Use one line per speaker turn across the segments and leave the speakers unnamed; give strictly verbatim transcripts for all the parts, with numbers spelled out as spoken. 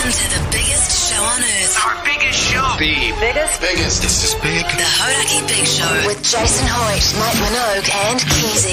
Welcome to the biggest show on earth.
Our biggest show.
The biggest?
Biggest. This is big.
The Hodaki Big Show. With Jason Hoyt, Mike Minogue and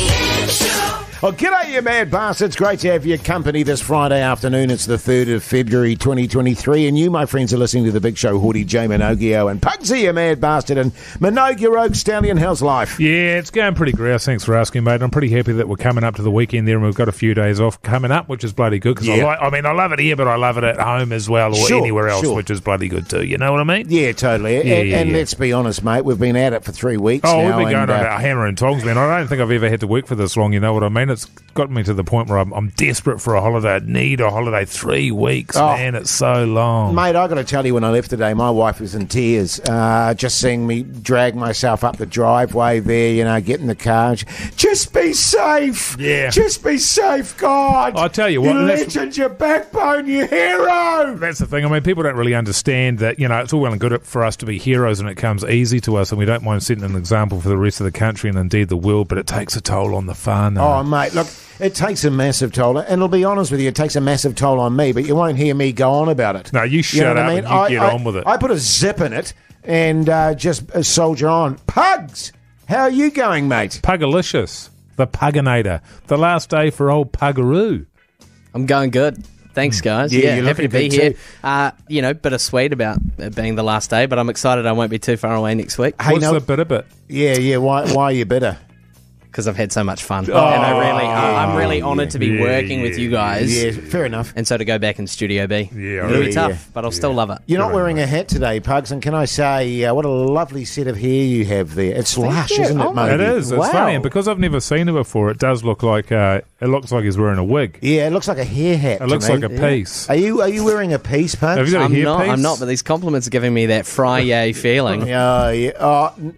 Keezy.
Well, g'day, you mad bastards. Great to have your company this Friday afternoon. It's the third of February twenty twenty-three, and you, my friends, are listening to the Big Show. Hawdy, J Minogio, and Pugsy, you mad bastard, and Minogue, your rogue stallion. How's life?
Yeah, it's going pretty grouse. Thanks for asking, mate. I'm pretty happy that we're coming up to the weekend there, and we've got a few days off coming up, which is bloody good. Because
Yeah.
I, like, I mean, I love it here, but I love it at home as well, or
Sure,
anywhere else,
sure.
which is bloody good too. You know what I mean?
Yeah, totally.
Yeah,
and
yeah,
and
yeah.
let's be honest, mate, we've been at it for three weeks
Oh,
now.
we've been going
and,
on
uh,
a hammer and tongs, man. I don't think I've ever had to work for this long. You know what I mean? It's got me to the point where I'm, I'm desperate for a holiday. I need a holiday. Three weeks,
Oh.
man. It's so long.
Mate, I got to tell you, when I left today, my wife was in tears. Uh, just seeing me drag myself up the driveway there, you know, get in the car. Just be safe.
Yeah.
Just be safe, God.
I'll tell you what,
You
that's-
legend, your backbone, you hero.
That's the thing. I mean, people don't really understand that, you know, it's all well and good for us to be heroes and it comes easy to us and we don't mind setting an example for the rest of the country and indeed the world, but it takes a toll on the fun.
Oh, mate, look, it takes a massive toll. And I'll be honest with you, it takes a massive toll on me, but you won't hear me go on about it.
No, you shut
know what
up
I mean?
and you
I,
get
I,
on with it.
I put a zip in it and uh, just uh, soldier on. Pugs, how are you going, mate?
Pugalicious. The Puginator. The last day for old Puggaroo.
I'm going good. Thanks, guys.
Yeah,
Yeah,
you're
happy to
looking
be
good
here.
too.
Uh, you know, bittersweet about it being the last day, but I'm excited I won't be too far away next week
Hey,
What's
no-
the bit of it?
Yeah, yeah, why, why are you bitter?
because I've had so much fun. and I really, I- I'm really honoured to be
Yeah,
working with you guys.
Yeah, fair enough.
And so to go back in Studio B.
Yeah,
It'll be
yeah,
tough,
yeah.
but I'll still love it.
You're not wearing a hat today, Pugs, and can I say, uh, what a lovely set of hair you have there. It's lush,
you.
isn't it,
Oh,
mate?
It is. It's
Wow.
funny, and because I've never seen it before, it does look like uh, it looks like he's wearing a wig.
Yeah, it looks like a hair hat
It
to
looks
me.
like a piece.
Are you are you wearing a piece, Pugs?
Have you got a
I'm
hair
not,
piece?
I'm not, but these compliments are giving me that Friday feeling.
Oh, yeah. Oh, n-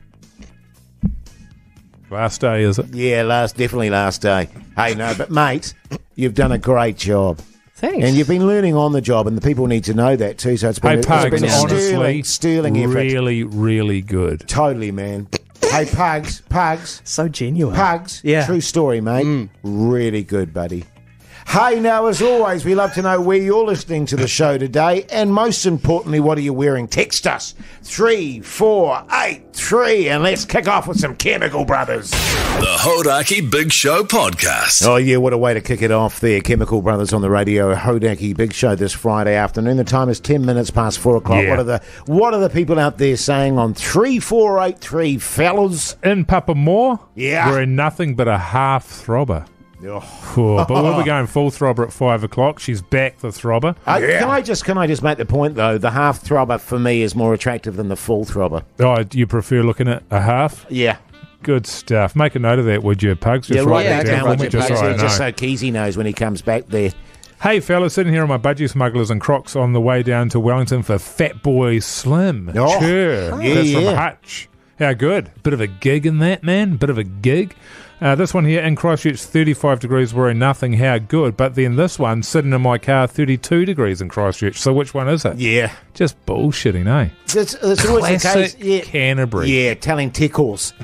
Last day, is it?
yeah, last definitely last day. Hey, no, but mate, you've done a great job.
Thanks.
And you've been learning on the job, and the people need to know that too. So it's been,
Hey,
a, it's
Pugs,
been a
honestly,
sterling, sterling effort.
really, really good.
Totally, man. Hey, Pugs, Pugs,
so genuine.
Pugs.
Yeah.
True story, mate. Really good, buddy. Hey, now, as always, we love to know where you're listening to the show today, and most importantly, what are you wearing? Text us, three four eight three, and let's kick off with some Chemical Brothers.
The Hodaki Big Show Podcast.
Oh, yeah, what a way to kick it off there. Chemical Brothers on the radio, Hodaki Big Show this Friday afternoon. The time is ten minutes past four o'clock.
Yeah.
What are the What are the people out there saying on three four eight three, fellas?
In Papamoor,
Yeah.
we're in nothing but a half throbber.
Oh.
Oh, but we'll be going full throbber at five o'clock. She's back, the throbber.
I, Can I just can I just make the point though? The half throbber for me is more attractive than the full throbber.
Oh, you prefer looking at a half?
Yeah,
Good stuff. Make a note of that, would you, Pugs? Just
yeah,
write
right
yeah,
that
back
okay,
down
down
for
Roger,
me, just so
Pugs,
I
yeah,
know.
just so Keezy knows when he comes back there.
Hey, fellas, sitting here on my budgie smugglers and Crocs on the way down to Wellington for Fat Boy Slim.
Oh,
sure.
yeah,
That's
yeah.
from Hutch. How good. Bit of a gig in that, man. Bit of a gig. Uh, this one here in Christchurch, thirty-five degrees, wearing nothing. How good. But then this one, sitting in my car, thirty-two degrees in Christchurch. So which one is it?
Yeah,
Just bullshitting, eh?
that's, that's always the
Classic
case. Yeah,
Canterbury.
yeah, telling tickles.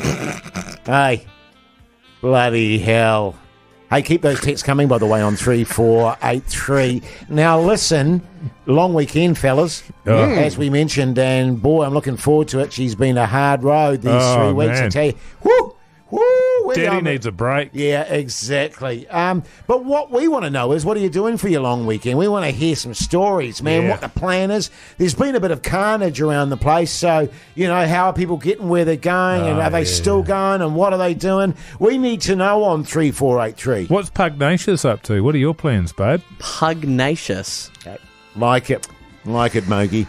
Hey, bloody hell! Hey, keep those texts coming, by the way, on three four eight three. Now, listen, long weekend, fellas,
Oh.
as we mentioned, and boy, I'm looking forward to it. She's been a hard road these
Oh,
three weeks. I
man.
tell you, whoo, whoo. we're
Daddy
going-
needs a break.
Yeah, exactly. Um, but what we want to know is, what are you doing for your long weekend? We want to hear some stories, man,
Yeah.
what the plan is. There's been a bit of carnage around the place, so, you know, how are people getting where they're going, and
Oh,
are they
yeah.
still going, and what are they doing? We need to know on three four eight three.
What's Pugnacious up to? What are your plans, babe?
Pugnacious.
Like it. Like it, Mogi.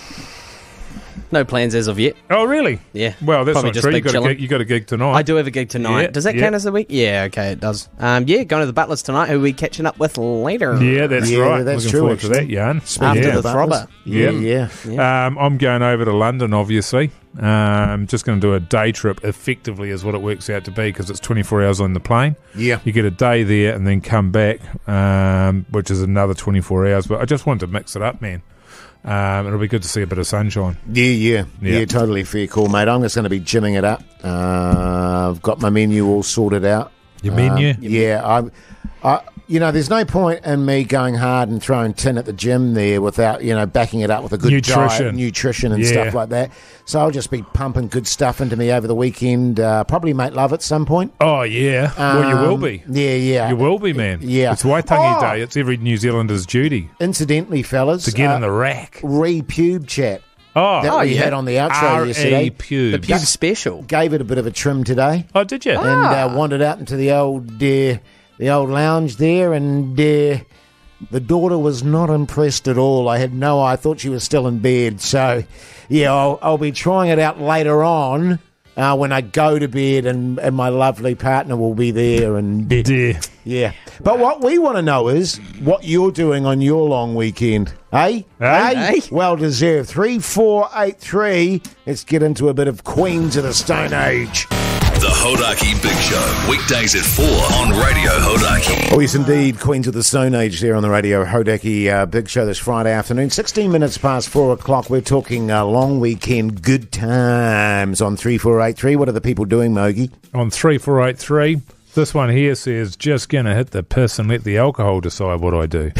No plans as of yet.
Oh, really?
Yeah.
Well, that's
Probably
not
just
true. You
big
got, a
chilling.
gig, you got a gig tonight.
I do have a gig tonight.
Yeah,
Does that
yeah.
count as a week? Yeah, okay, it does. Um, yeah, going to the Butlers tonight, who we catching up with later.
Yeah, that's
Yeah,
right.
that's
Looking
true,
forward to
actually.
that, Jan.
Speaking
After
yeah.
the
Butlers.
Throbber.
Yeah,
Yeah.
yeah.
Um, I'm going over to London, obviously. Um, just going to do a day trip, effectively, is what it works out to be, because it's twenty-four hours on the plane.
Yeah.
You get a day there and then come back, um, which is another twenty-four hours. But I just wanted to mix it up, man. Um, it'll be good to see a bit of sunshine.
Yeah, yeah,
Yeah.
yeah, totally fair call, mate. I'm just going to be gymming it up. Uh, I've got my menu all sorted out.
Your menu?
Um, yeah, I'm. Uh, you know, there's no point in me going hard and throwing tin at the gym there without, you know, backing it up with a good
Nutrition.
diet, nutrition and
Yeah.
stuff like that. So I'll just be pumping good stuff into me over the weekend. Uh, probably make love at some point.
Oh, yeah. well, you will
Um,
be.
Yeah, yeah.
You will be, man.
Yeah.
It's Waitangi
Oh!
Day. It's every New Zealander's duty
Incidentally, fellas,
to get
uh,
in the rack.
re-pube chat
Oh,
that we had on the outro yesterday.
pube.
The pube special.
Gave it a bit of a trim today.
Oh, did you?
and uh, wandered out into the old uh, the old lounge there, and uh, the daughter was not impressed at all. I had no, I thought she was still in bed. So, yeah, I'll, I'll be trying it out later on uh, when I go to bed, and, and my lovely partner will be there. And
Dear.
yeah, but what we want to know is what you're doing on your long weekend, eh?
Eh?
Eh?
Well deserved. Three, four, eight, three. Let's get into a bit of Queens of the Stone Age.
The Hodaki Big Show, weekdays at four on Radio Hodaki.
Oh, yes, indeed. Queens of the Stone Age there on the Radio Hodaki uh, Big Show this Friday afternoon. sixteen minutes past four o'clock. We're talking uh, long weekend good times on three four eight three. What are the people doing, Mogi?
On three four eight three, this one here says, just going to hit the piss and let the alcohol decide what I do.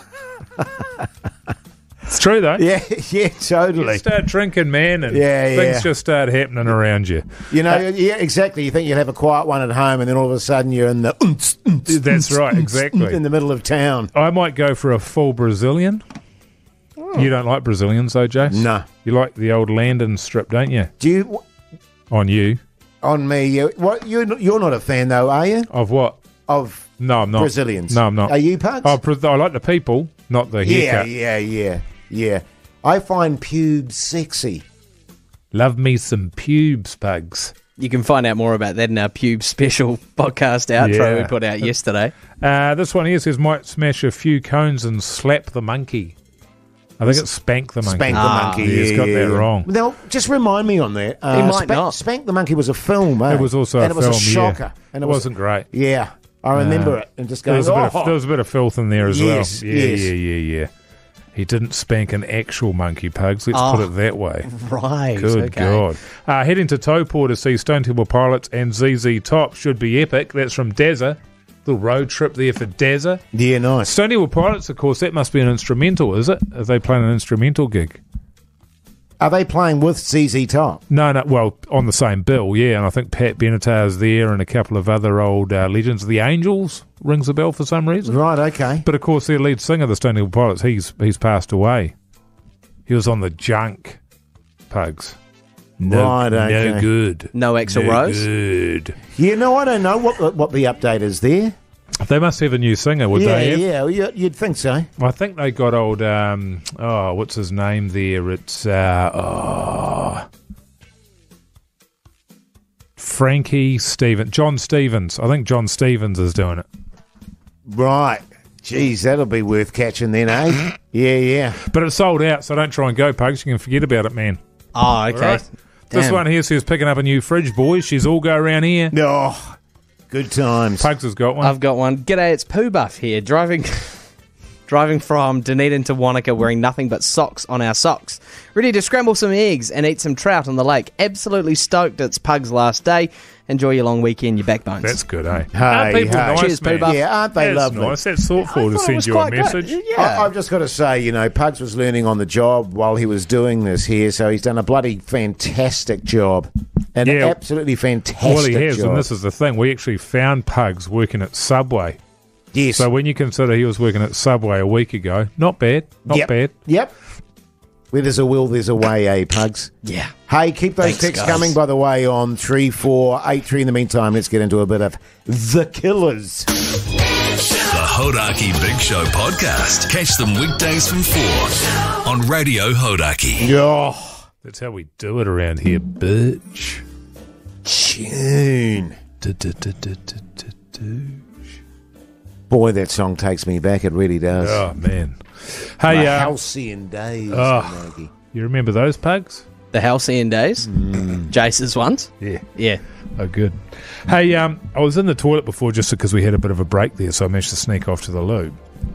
It's true, though.
Yeah, yeah, totally.
You start drinking, man, and
Yeah,
things
yeah.
just start happening around you.
You know, yeah, exactly. You think you'd have a quiet one at home, and then all of a sudden you're in the unts, unts,
That's right, exactly.
in the middle of town.
I might go for a full Brazilian. You don't like Brazilians, though, Jase?
No.
You like the old Landon strip, don't you?
Do you,
On you.
on me, you, what, you're, not- you're not a fan, though, are you?
Of what?
Of
No, I'm not.
Brazilians?
No, I'm not.
Are you, Pugs?
Oh, Bra- I like the people, not the
yeah,
haircut.
yeah, yeah, yeah. I find pubes sexy.
Love me some pubes, Pugs.
You can find out more about that in our pube special podcast outro
Yeah.
we put out yesterday.
Uh, this one here says, might smash a few cones and slap the monkey. I think it's spank the monkey.
Spank the
Ah,
Monkey.
yeah, he's got that wrong.
Now, just remind me on that. Uh,
He might
Spank,
not.
Spank the Monkey was a film, eh?
It was also
and
a
it was
film,
a shocker.
yeah.
And
It
was,
wasn't great.
Yeah, I remember
Uh,
it. And just
There
going,
was, a bit
oh,
of, there was a bit of filth in there as
Yes,
well. Yeah,
yes.
yeah, yeah, yeah. He didn't spank an actual monkey, Pugs. Let's
Oh.
put it that way.
Right.
Good
okay.
God. Uh, heading to Taupō to see Stone Temple Pilots and Z Z Top should be epic. That's from Dazza. Little road trip there for Dazza.
yeah, nice.
Stone Temple Pilots, of course, that must be an instrumental, is it? Are they playing an instrumental gig?
Are they playing with Z Z Top?
No, no, well, on the same bill, yeah. And I think Pat Benatar's there and a couple of other old uh, legends. The Angels rings a bell for some reason.
Right, okay.
But of course, their lead singer, the Stone Temple Pilots, he's he's passed away. He was on the junk, Pugs. No,
Right, okay.
no good.
No Axl
no
Rose?
good.
Yeah, no, I don't know what the, what the update is there.
They must have a new singer, would
yeah,
they have?
yeah, you- you'd think so.
I think they got old, um, oh, what's his name there? It's, uh, oh, Frankie Stevens. John Stevens. I think John Stevens is doing it.
Right. Geez, that'll be worth catching then, eh? yeah, yeah.
But it's sold out, so don't try and go, Pugs. You can forget about it, man.
Oh, okay.
Right. This
Damn.
one here says picking up a new fridge, boys. She's all go around here.
Oh, good times.
Pugs has got one.
I've got one. G'day, it's Pooh Buff here, driving driving from Dunedin to Wanaka wearing nothing but socks on our socks. Ready to scramble some eggs and eat some trout on the lake. Absolutely stoked it's Pug's last day. Enjoy your long weekend, your backbones.
That's good, eh?
Hey,
Aren't people
hey.
nice,
Cheers,
man?
Pooh Buff.
Yeah, aren't they
That's
lovely?
nice. That's thoughtful
I
to
thought it
send
was
you a
quite good.
message.
Yeah.
I, I've just got to say, you know, Pugs was learning on the job while he was doing this here, so he's done a bloody fantastic job. An
Yeah.
absolutely fantastic
Well, he has,
job.
and this is the thing. We actually found Pugs working at Subway.
yes.
So when you consider he was working at Subway a week ago, not bad, not
yep.
bad.
Yep. Where there's a will, there's a way, eh, Pugs?
Yeah.
Hey, keep those
Thanks,
texts
guys.
coming, by the way, on three four eight three. In the meantime, let's get into a bit of The Killers.
The Hodaki Big Show podcast. Catch them weekdays from four on Radio Hodaki.
Oh,
That's how we do it around here, bitch.
tune.
Du-du-du-du-du-du.
Boy, that song takes me back. It really does.
Oh, man.
My
Hey, uh,
halcyon days.
Oh.
Maggie.
you remember those Pugs?
The Halcyon days. Jase's ones.
Yeah.
Yeah.
Oh, good. Hey, um, I was in the toilet before just because we had a bit of a break there, so I managed to sneak off to the loo.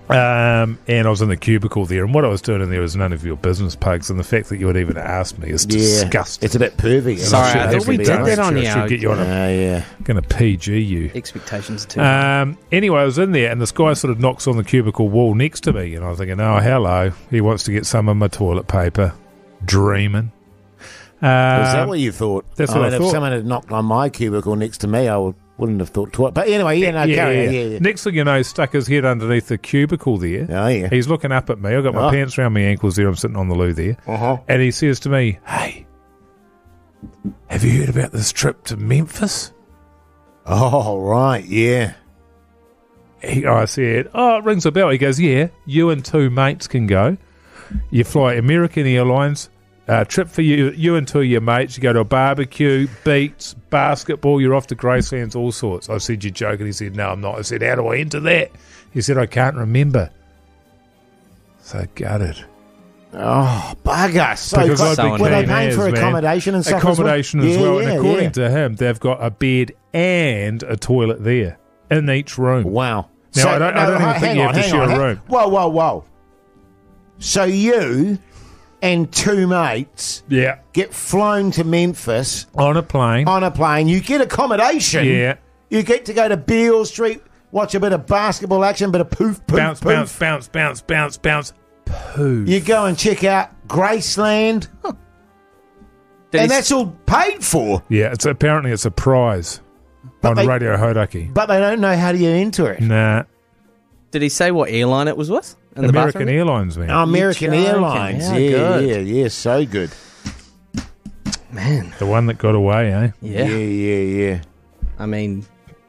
Um, and I was in the cubicle there, and what I was doing in there was none of your business, Pugs, and the fact that you would even ask me is disgusting.
It's a bit pervy.
Sorry,
should
I thought we did
definitely
that on
I
you.
should get you on a,
Uh, yeah.
going to P G you.
Expectations are too high.
Um, anyway, I was in there, and this guy sort of knocks on the cubicle wall next to me, and I was thinking, oh, hello. He wants to get some of my toilet paper. Dreaming.
Is that
Um,
what you thought?
that's what I
mean,
thought.
If someone had knocked on my cubicle next to me, I would, wouldn't have thought twice. But anyway, yeah, no,
yeah,
carry
yeah.
on, yeah, yeah.
Next thing you know, he stuck his head underneath the cubicle there.
Oh, yeah.
He's looking up at me. I've got my
Oh.
pants around my ankles there. I'm sitting on the loo there.
Uh-huh.
And he says to me, hey, have you heard about this trip to Memphis?
Oh, right, yeah.
He, I said, oh, it rings a bell. He goes, yeah, you and two mates can go. You fly American Airlines, uh, trip for you, you and two of your mates. You go to a barbecue, beats, basketball. You're off to Gracelands, all sorts. I said, you're joking. He said, no, I'm not. I said, how do I enter that? He said, I can't remember. So gutted.
Oh, bugger. So
Because
close.
I'd be
Were they
keen
paying
as,
for
man.
accommodation and stuff
Accommodation as
as
well.
well? Yeah,
and
yeah,
according
yeah.
to him, they've got a bed and a toilet there in each room.
Wow.
Now, I don't- I don't even think
hang
you have
on,
to
hang
share
on,
a
hang-
room.
Whoa, whoa, whoa. So you and two mates
Yeah.
get flown to Memphis
On a plane.
on a plane. You get accommodation.
Yeah.
You get to go to Beale Street, watch a bit of basketball action, bit of poof, poof,
bounce,
poof.
bounce, bounce, bounce, bounce, bounce. Poof.
You go and check out Graceland,
Did
and
he,
that's all paid for.
Yeah, it's apparently it's a prize on
they-
Radio Hodaki.
But they don't know how do you enter it.
Nah,
did he say what airline it was with? In the
American
bathroom?
Airlines, man.
American
joking.
Airlines.
How
Yeah,
good.
yeah, yeah, so good.
Man,
The one that got away, eh?
yeah.
Yeah, yeah, yeah.
I mean,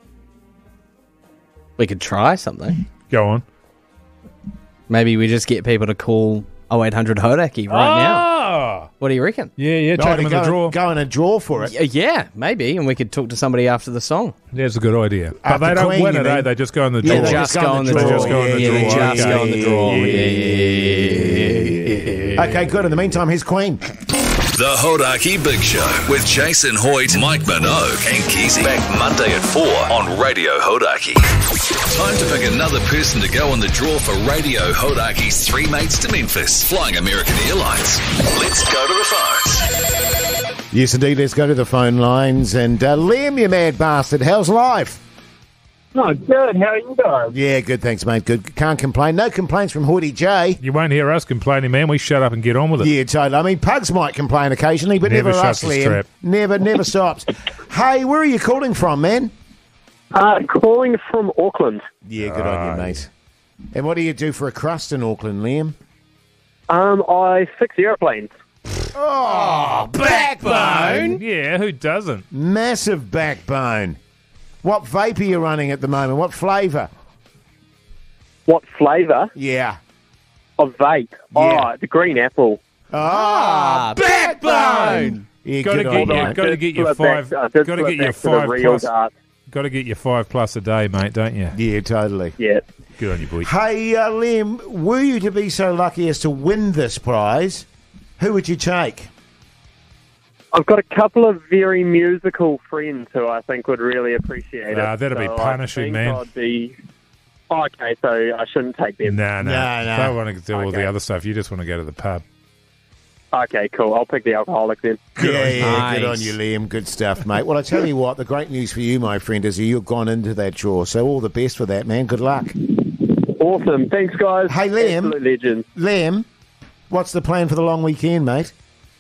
we could try something.
Go on.
Maybe we just get people to call oh eight hundred Hodaki right now.
Ah!
What do you reckon?
Yeah, yeah,
Oh,
chuck
to
them in
go,
the draw.
Go in a draw for it.
Y- Yeah, maybe, and we could talk to somebody after the song.
That's a good idea. But
After
they don't
Queen,
win
you
it, eh?
mean?
They just go in the
Yeah,
draw.
they
just
go
go
on
on
the
the
draw.
draw.
They just go on the
Yeah,
draw.
they just
Okay.
go on the draw.
Yeah,
Yeah, yeah, yeah.
Okay, good. In the meantime, here's Queen.
The Hodaki Big Show with Jason Hoyt, Mike Minogue, and Keezy. Back Monday at four on Radio Hodaki. Time to pick another person to go on the draw for Radio Hodaki's Three Mates to Memphis, flying American Airlines. Let's go to the phones.
Yes, indeed. Let's go to the phone lines. And uh, Liam, you mad bastard, how's life?
Oh, good. How are you guys?
Yeah, good. Thanks, mate. Good. Can't complain. No complaints from Hoodie J.
You won't hear us complaining, man. We shut up and get on with it.
Yeah, totally. I mean, Pugs might complain occasionally, but
Never
never,
shuts
us,
his
Liam.
trap.
Never, never stops. Hey, where are you calling from, man?
Uh, calling from Auckland.
Yeah, good on you, mate. And what do you do for a crust in Auckland, Liam?
Um, I fix airplanes.
Oh, backbone!
Yeah, who doesn't?
Massive backbone. What vape are you running at the moment? What flavour?
What flavour
Yeah.
of vape?
Yeah.
Oh, the green apple.
Ah, backbone! Yeah,
Got to
good on
get
you,
you.
mate.
Got to
Did
get your
flip
five.
back- uh,
Got
did
to
flip
get your
back to the
five
real
plus.
darts.
Got to get your five plus a day, mate. Don't you?
Yeah, totally.
Yeah.
Good on you, boy.
Hey, uh, Liam, were you to be so lucky as to win this prize, who would you take?
I've got a couple of very musical friends who I think would really appreciate
Ah,
it.
that'd be
So
punishing,
I think
man.
I'd be... Oh, okay, so I shouldn't take them.
Nah, nah.
No, no.
Don't want to do all the
Okay.
other stuff. You just want to go to the pub.
Okay, cool. I'll pick the alcoholic then.
Good yeah, yeah, good on
Nice.
you, Liam. Good stuff, mate. Well, I tell you what, the great news for you, my friend, is that you've gone into that draw. So all the best for that, man. Good luck.
Awesome. Thanks, guys.
Hey, Liam.
Absolute legends.
Liam, what's the plan for the long weekend, mate?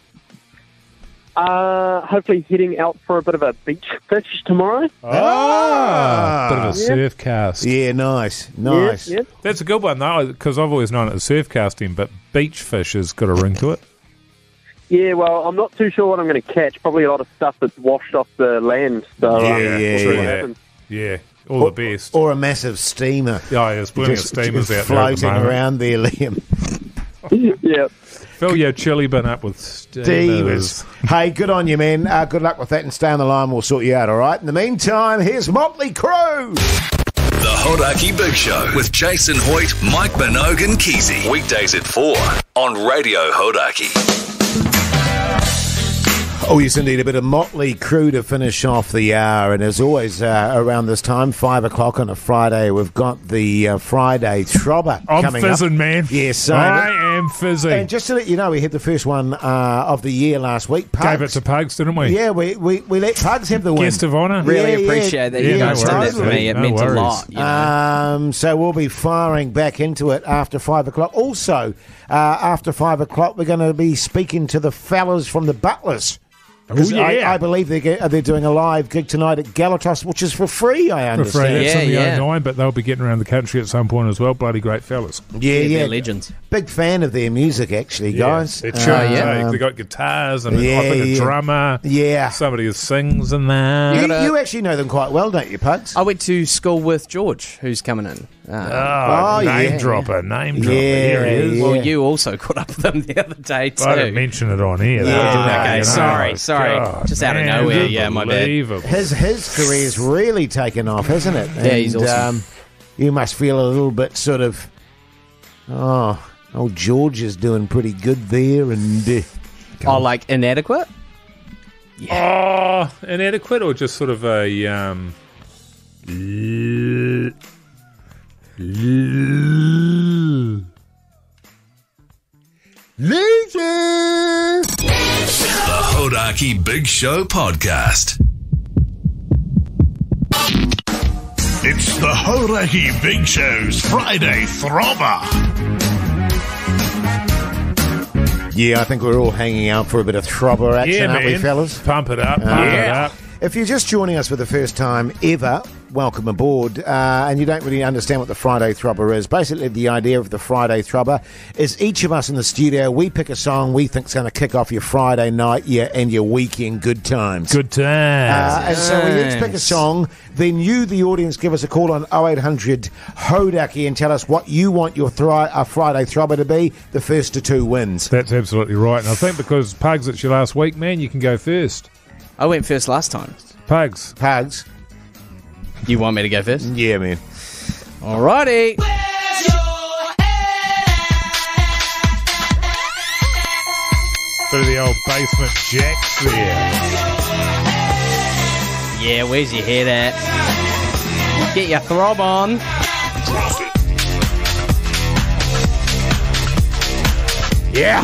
Uh, hopefully heading out for a bit of a beach fish tomorrow.
Ah,
Bit of a surf cast.
Yeah, nice, nice.
Yes, yes.
That's a good one, though, because I've always known it as surf casting, but beach fish has got a ring to it.
Yeah, well, I'm not too sure what I'm going to catch. Probably a lot of stuff that's washed off the land. So, um,
Yeah,
we'll
yeah,
see what
yeah.
happens.
Yeah, all the best.
Or a massive steamer.
Yeah, there's plenty
Just-
of steamers
just
out there at the
floating
moment.
around there, Liam.
Yeah.
Fill your chili bin up with steamers.
Steamers. Hey, good on you, man. Uh, good luck with that, and stay on the line. We'll sort you out, all right? In the meantime, here's Motley Crue.
The Hodaki Big Show with Jason Hoyt, Mike Minogue, and Keezy. Weekdays at four on Radio Hodaki.
Oh, yes, indeed. A bit of Motley Crue to finish off the hour. And as always, uh, around this time, five o'clock on a Friday, we've got the uh, Friday Throbber
I'm
coming
fizzing,
up.
man.
Yes,
I am fizzing.
And just to let you know, we had the first one uh, of the year last week. Pugs.
Gave it to Pugs, didn't we?
Yeah, we, we, we let Pugs have the win.
Guest of honour.
Really
Yeah, yeah.
appreciate that
Yeah,
you
no
guys did that
worries,
for me. It
no
meant
worries.
a lot. You know?
Um, so we'll be firing back into it after five o'clock. Also, uh, after five o'clock, we're going to be speaking to the fellas from the Butlers.
Oh, yeah.
I, I believe they're, ge- they're doing a live gig tonight at Galatos, which is for free, I
For free.
understand.
That's
Yeah,
in the
yeah.
oh nine, but they'll be getting around the country at some point as well. Bloody great fellas.
Yeah,
Yeah,
yeah.
they're legends.
Big fan of their music, actually, guys.
They're
Um,
tunes,
yeah.
eh? They got guitars and
Yeah,
I think a
yeah.
drummer.
Yeah.
Somebody who sings in there.
You,
gotta-
you actually know them quite well, don't you, Pugs?
I went to school with George, who's coming in. Uh,
Oh,
Oh,
name
yeah.
dropper, name dropper.
Yeah,
Here he is.
yeah.
Well, you also caught up with them the other day, too.
I didn't mention it on here. though,
Yeah,
did I?
okay,
You know?
sorry, sorry.
God,
Just out of
man,
nowhere, yeah, my bad.
unbelievable.
His his career's really taken off, hasn't it?
Yeah, he's
And,
awesome.
Um, you must feel a little bit sort of, oh, old George is doing pretty good there, and uh,
Oh, like inadequate?
Oh, inadequate or just sort of a um, l- l-
Later.
The Hodaki Big Show Podcast.
It's the Hodaki Big Show's Friday Throbber.
Yeah, I think we're all hanging out for a bit of Throbber action,
yeah,
aren't
man.
we, fellas?
Pump it up, pump it
Yeah.
up.
If you're just joining us for the first time ever, welcome aboard, uh, and you don't really understand what the Friday Throbber is. Basically, the idea of the Friday Throbber is each of us in the studio, we pick a song we think's going to kick off your Friday night your, and your weekend good times.
Good times.
Uh, and so we each pick a
Nice.
song, then you, the audience, give us a call on oh eight hundred Hodaki and tell us what you want your thri- uh, Friday Throbber to be. The first to two wins.
That's absolutely right. And I think because Pugs, it's your last week, man, you can go first.
I went first last time.
Pugs.
Pugs.
You want me to go first?
Yeah, man.
Alrighty.
Bit of the old basement jacks there.
Yeah, where's your head at? Get your throb on.
Yeah.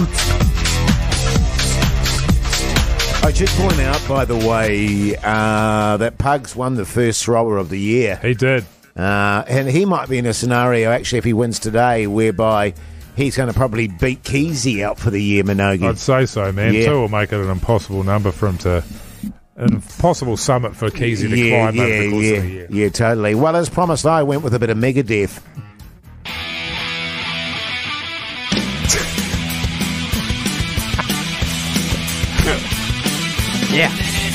I should point out, by the way, uh, that Pugs won the first thrower of the year.
He did.
Uh, and he might be in a scenario, actually, if he wins today, whereby he's going to probably beat Keezy out for the year, Minogue.
I'd say so, man.
Yeah.
Two will make it an impossible number for him to... An impossible summit for Keezy to
yeah,
climb over
yeah,
the course
yeah,
of the year.
yeah, totally. Well, as promised, I went with a bit of Megadeth.
Yeah.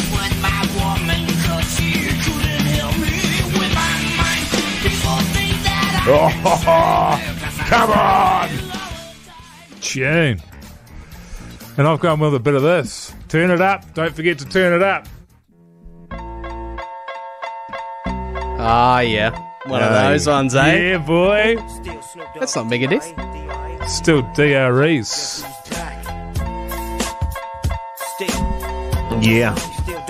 Oh, come on!
Tune. And I've gone with a bit of this. Turn it up. Don't forget to turn it up.
Ah, yeah. One of
Aye.
those ones, eh?
Yeah, boy.
That's not Megadeth.
Still D R Es.
Yeah.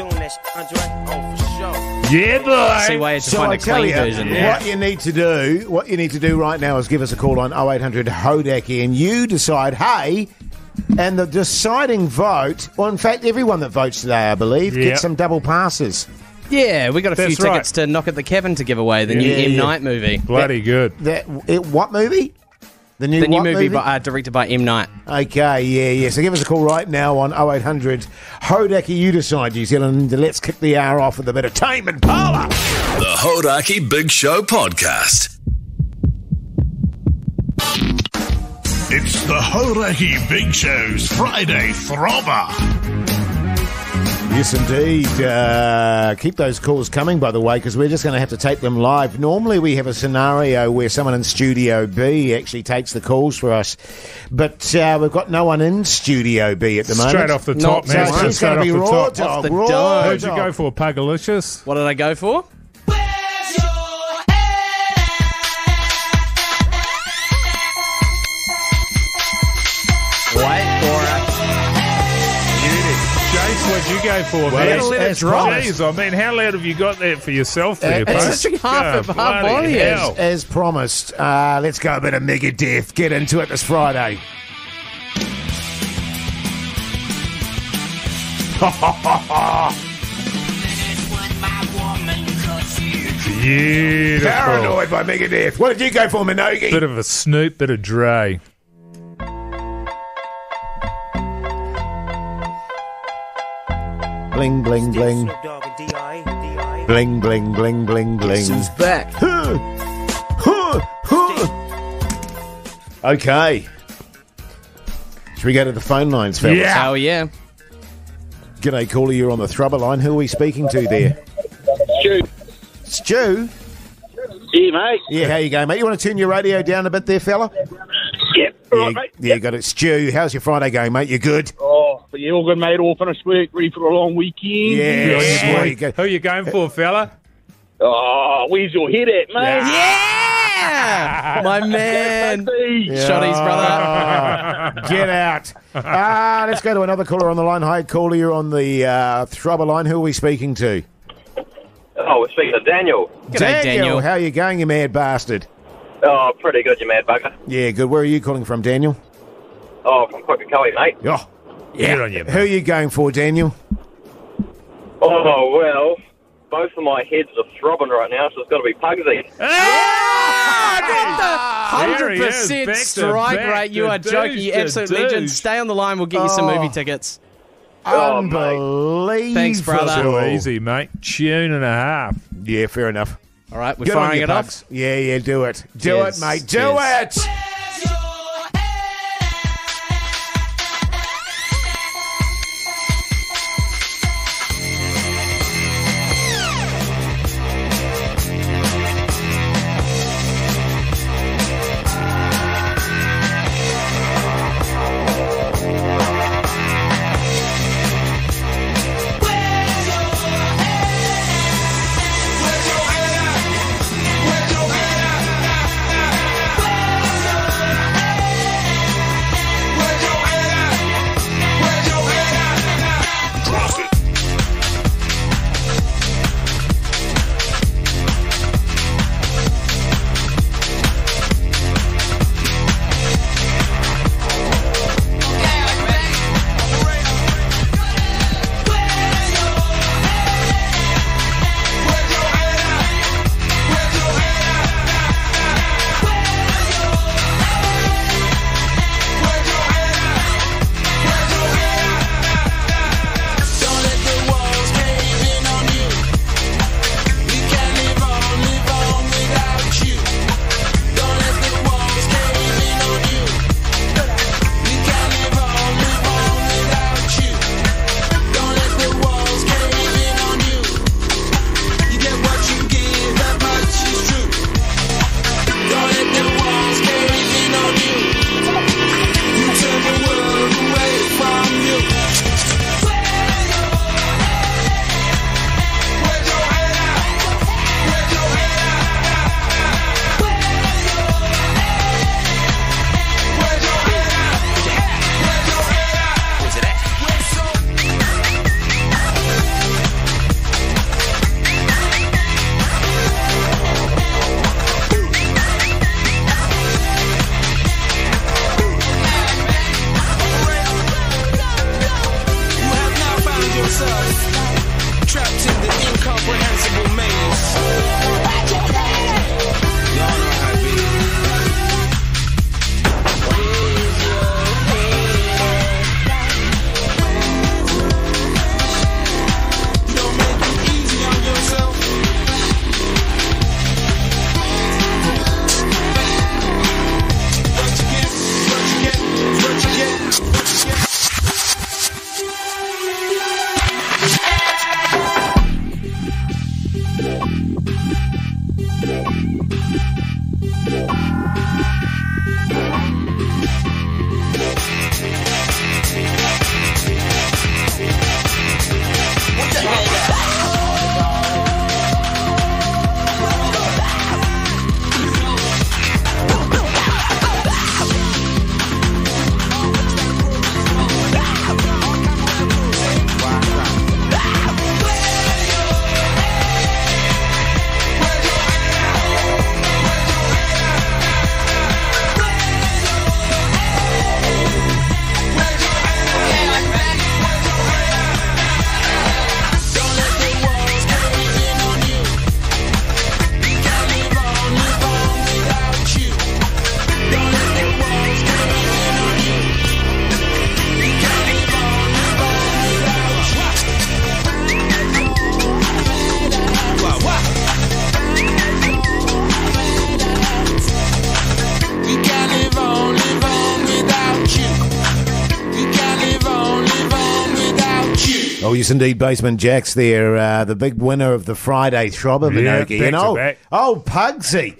Yeah, boy.
See why you had to
So
find
I
a
tell
clean
you,
version.
what you need to do, what you need to do right now is give us a call on oh eight hundred Hodaki, and you decide, hey, and the deciding vote, well, in fact, everyone that votes today, I believe,
Yeah.
gets some double passes.
Yeah, we got a few
That's right.
tickets to Knock at the Cabin to give away, the new
Yeah,
M.
yeah.
Night movie.
Bloody good.
That it, what movie? The new
The new
what
movie, By, uh, directed by M. Night.
Okay, yeah, yeah. So give us a call right now on oh eight hundred Hodaki. You decide, New Zealand. Let's kick the hour off with a bit of Tame and Parlour.
The Hodaki Big Show Podcast.
It's the Hodaki Big Show's Friday Throbber.
Yes, indeed. Uh, keep those calls coming, by the way, because we're just going to have to take them live. Normally we have a scenario where someone in Studio B actually takes the calls for us, but uh, we've got no one in Studio B at the moment.
Straight off the top,
Not
man.
So
Straight
it's
Straight
going
off
to be
the
raw
top.
dog,
the
raw
dome.
Who'd you
dog.
go for, Pugalicious?
What did I go for? Wait for it.
Jase, what'd you you go for,
Well,
man?
as-
Let
as
it drop.
promised.
Jeez, I mean, how loud have you got that for yourself there,
As-
mate?
Such a half
Oh,
of our
bloody
body is.
hell.
As promised, uh, let's go a bit of Megadeth. Get into it this Friday.
Beautiful.
Paranoid by Megadeth. What did you go for, Minogue?
Bit of a Snoop, bit of Dre.
Bling, bling, bling. Bling, bling, bling, bling, bling.
Who's back?
Okay. Should we go to the phone lines, fellas?
Yeah.
Oh, yeah.
G'day, caller. You're on the Throbber line. Who are we speaking to there?
Stu.
Stu?
Yeah, mate.
Yeah, how you going, mate? You want to turn your radio down a bit there, fella?
Yep.
Yeah,
Right, mate.
yeah, got it. Stu, how's your Friday going, mate? You good?
Oh, yeah, all good, mate. All finished work, ready for a long weekend.
Yeah,
Good on you,
there
boy.
you go.
Who you going for, fella?
Oh, where's your head at, mate?
Yeah! My man.
Hey.
Shotties, brother.
Ah, get out. Ah, let's go to another caller on the line. Hi, caller. You're on the uh, Throbber line. Who are we speaking to?
Oh, we're speaking to Daniel.
G'day, Daniel.
How you going, you mad bastard?
Oh, pretty good, you mad bugger.
Yeah, good. Where are you calling from, Daniel?
Oh, from Quickacoe, mate.
Oh,
Good on you,
who are you going for, Daniel?
Oh, well, both of my heads are throbbing right now, so it's got to be Pugsy.
There he is,
one hundred percent
back to
strike
back,
rate. You
the
are joking. You
douche, the
absolute legend.
douche.
Stay on the line. We'll get you some
Oh.
movie tickets.
Oh, mate.
Unbelievable.
Thanks, brother.
Too easy, mate. Tune and a half.
Yeah, fair enough.
All right, we're
Good on
firing
you,
it off.
Pugs. Yeah, yeah, do it. Do
Cheers.
it, mate. Do
Cheers.
it. Oh, yes, indeed, Basement Jack's there, uh, the big winner of the Friday Throbber,
Yeah,
Minogue.
back
And
to
oh,
back.
oh, Pugsy,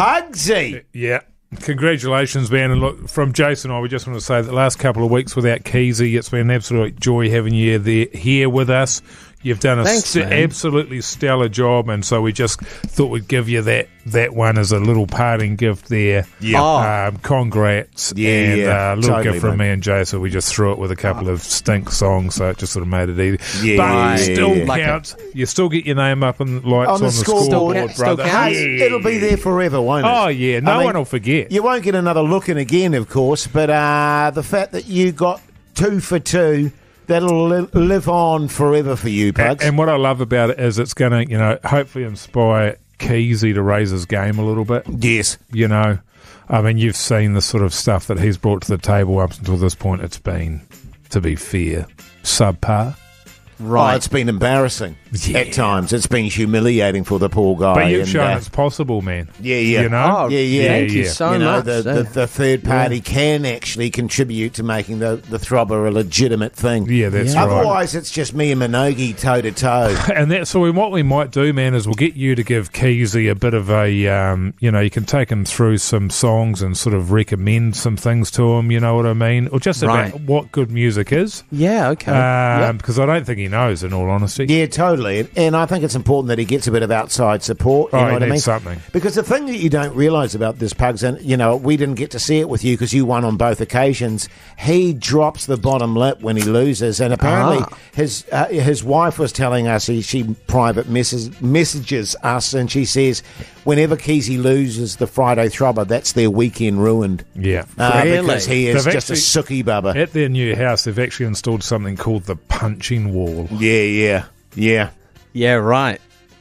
Pugsy.
Yeah. Congratulations, man. And look, from Jason and I, we just want to say that the last couple of weeks without Keezy, it's been an absolute joy having you there, here with us. You've done a
Thanks,
st-
man.
absolutely stellar job, and so we just thought we'd give you that, that one as a little parting gift there.
Yeah.
Oh.
Um, congrats.
Yeah,
and
yeah,
uh, a little
totally,
gift from
mate.
me and Jay, so we just threw it with a couple of stink songs, so it just sort of made it easy.
Yeah,
but
yeah,
it still
yeah.
Like a-
counts. You still get your name up in lights
On
on
the
the,
scoreboard.
scoreboard,
Still
brother.
count-
Hey, it'll be there forever, won't it?
Oh, yeah. No
I mean,
one will forget.
You won't get another look in again, of course, but uh, the fact that you got two for two, that'll li- live on forever for you,
And,
Pugs.
and what I love about it is it's going to, you know, hopefully inspire Keezy to raise his game a little bit.
yes.
You know, I mean, you've seen the sort of stuff that he's brought to the table up until this point. It's been, to be fair, subpar.
Right. Oh, it's been embarrassing
Yeah.
at times. It's been humiliating for the poor guy.
But you've
and,
shown
uh,
it's possible, man.
Yeah, yeah.
You know?
Oh,
Yeah, yeah.
Thank you
Yeah.
so
you know,
much.
the, the, the third party can actually contribute to making the, the Throbber a legitimate thing.
Yeah, that's right.
Otherwise, it's just me and Minogue toe to toe.
And that, so what we might do, man, is we'll get you to give Keezy a bit of a, um, you know, you can take him through some songs and sort of recommend some things to him, you know what I mean? Or just about
Right.
what good music is.
Yeah, okay.
Um,
Yep.
Because I don't think he knows, in all honesty.
Yeah, totally. And I think it's important that he gets a bit of outside support. You
Oh,
know
he
what I mean?
needs something.
Because the thing that you don't realise about this, Pugs, and, you know, we didn't get to see it with you because you won on both occasions, he drops the bottom lip when he loses. And apparently
Ah.
his uh, his wife was telling us, he, she private messes, messages us, and she says, whenever Keezy loses the Friday Throbber, that's their weekend ruined.
Yeah.
Uh,
Really?
Because he is
They've
just a sooky bubba.
At their new house, they've actually installed something called the punching wall.
Yeah, yeah, yeah.
Yeah, right.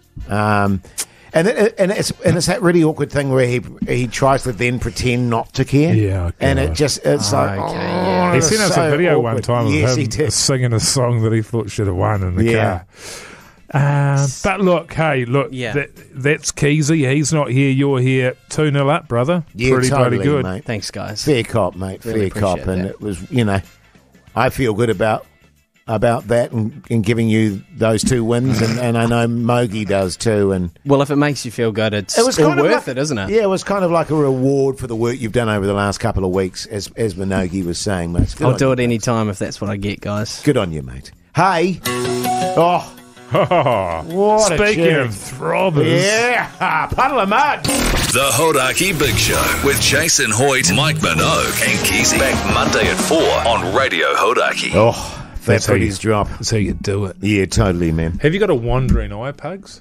Um, and it, and it's and it's that really awkward thing where he he tries to then pretend not to care.
Yeah, okay.
and it just it's like
Okay,
oh,
yeah.
He
it's
sent us
so
a video
awkward.
one time
Yes,
of
he
him
did.
singing a song that he thought should have won in the
Yeah.
car. Um, but look, hey, look,
Yeah.
that, that's Keezy. He's not here, you're here. two nil up, brother.
Yeah,
Pretty
totally,
bloody good.
mate.
Thanks, guys.
Fair cop, mate.
Really
fair cop,
appreciate
and
that.
it was you know, I feel good about about that and, and giving you those two wins, and, and I know Mogi does too. And
Well, if it makes you feel good, it's
it was
all
kind of
worth
like,
it, isn't it?
Yeah, it was kind of like a reward for the work you've done over the last couple of weeks, as as Minogue was saying, mate. Good
I'll
on
do
you,
it any time if that's what I get, guys.
Good on you, mate. Hey, oh. What a
Speaking
tune.
of throbbers,
Yeah, puddle of mud.
The Hodaki Big Show with Jason Hoyt, Mike Minogue, and Keezy. Back Monday at four on Radio Hodaki.
Oh, that
That's how you-
pretty's drop.
that's how you do it.
Yeah, totally, man.
Have you got a wandering eye, Pugs?